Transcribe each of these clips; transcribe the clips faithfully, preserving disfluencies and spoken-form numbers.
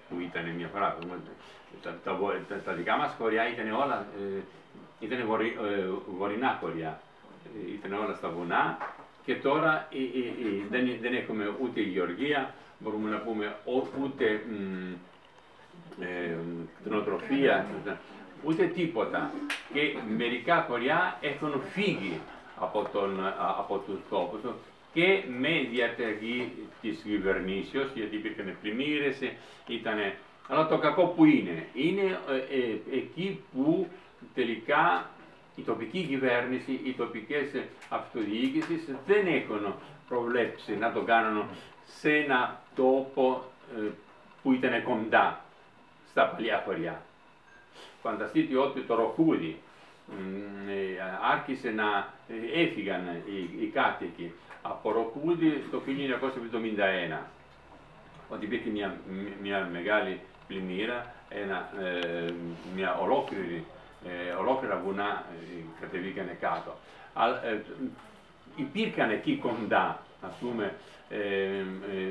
που ήταν μια φορά. Τα, τα, τα, τα δικά μας χωριά ήταν όλα, ε, ήταν βορει, ε, βορεινά χωριά, ε, ήταν όλα στα βουνά και τώρα ε, ε, ε, δεν, δεν έχουμε ούτε γεωργία, μπορούμε να πούμε ούτε μ, ε, κτηνοτροφία, ούτε τίποτα. Και μερικά χωριά έχουν φύγει από, τον, από τους τόπους και με διαταγή της κυβερνήσεως, γιατί υπήρχαν πλημμύρες, ήτανε... Αλλά το κακό που είναι, είναι ε, ε, εκεί που τελικά η τοπική κυβέρνηση, οι τοπικές αυτοδιοίκησεις δεν έχουν προβλέψει να το κάνουν σε ένα τόπο ε, που ήταν κοντά στα παλιά χωριά. Φανταστείτε ότι το Ροχούδι ε, άρχισε να ε, έφυγαν οι, οι κάτοικοι από Ροχούδι το χίλια εννιακόσια εβδομήντα ένα, ότι υπήρχε μια, μια μεγάλη πλημμύρα, ένα, ε, μια ολόκληρη, ε, ολόκληρα βουνά ε, κατεβήκανε κάτω. Αλλά, ε, υπήρχαν εκεί κοντά, ας πούμε, ε, ε,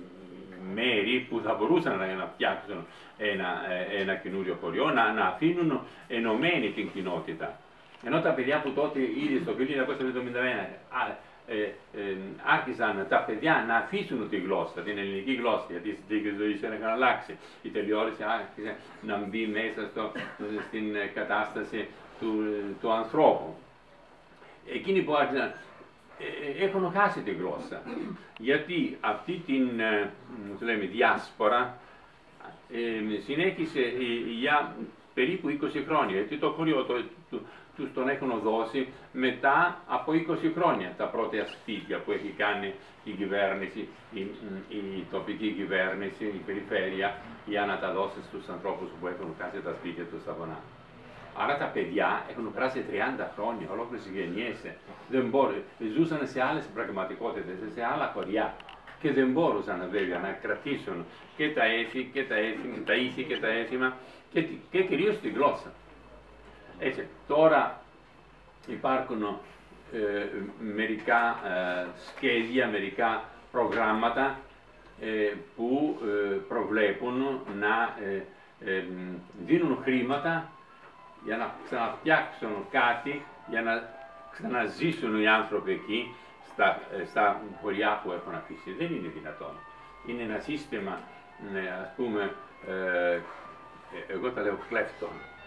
μέρη που θα μπορούσαν να, να φτιάξουν ένα, ε, ένα καινούριο χωριό, να, να αφήνουν ενωμένη την κοινότητα. Ενώ τα παιδιά που τότε ήδη στο χίλια εννιακόσια εβδομήντα ένα Ε, ε, άρχισαν τα παιδιά να αφήσουν τη γλώσσα, την ελληνική γλώσσα, γιατί οι συνθήκες ζωής είχαν αλλάξει. Η τηλεόραση άρχισε να μπει μέσα στο, στην κατάσταση του, του ανθρώπου. Εκείνοι που άρχισαν ε, έχουν χάσει τη γλώσσα, γιατί αυτή την ε, λέμε, διάσπορα ε, συνέχισε ε, για περίπου είκοσι χρόνια, γιατί το χωριό το, το, τους τον έχουν δώσει μετά από είκοσι χρόνια τα πρώτα σπίτια που έχει κάνει η κυβέρνηση, η, η τοπική κυβέρνηση, η περιφέρεια, για να τα δώσει στους ανθρώπους που έχουν χάσει τα σπίτια τους στα βουνά. Άρα τα παιδιά έχουν περάσει τριάντα χρόνια, ολόκληρες γενιές, δεν μπορούν, ζούσαν σε άλλες πραγματικότητες, σε άλλα χωριά και δεν μπορούσαν βέβαια να κρατήσουν και τα έθι και τα, έθι, τα ήθη και τα έθιμα και, και κυρίως τη γλώσσα. Έτσι, τώρα υπάρχουν ε, μερικά ε, σχέδια, μερικά προγράμματα ε, που ε, προβλέπουν να ε, ε, δίνουν χρήματα για να ξαναφτιάξουν κάτι, για να ξαναζήσουν οι άνθρωποι εκεί στα, στα χωριά που έχουν αφήσει. Δεν είναι δυνατόν. Είναι ένα σύστημα, ε, ας πούμε, ε, εγώ τα λέω κλέφτων.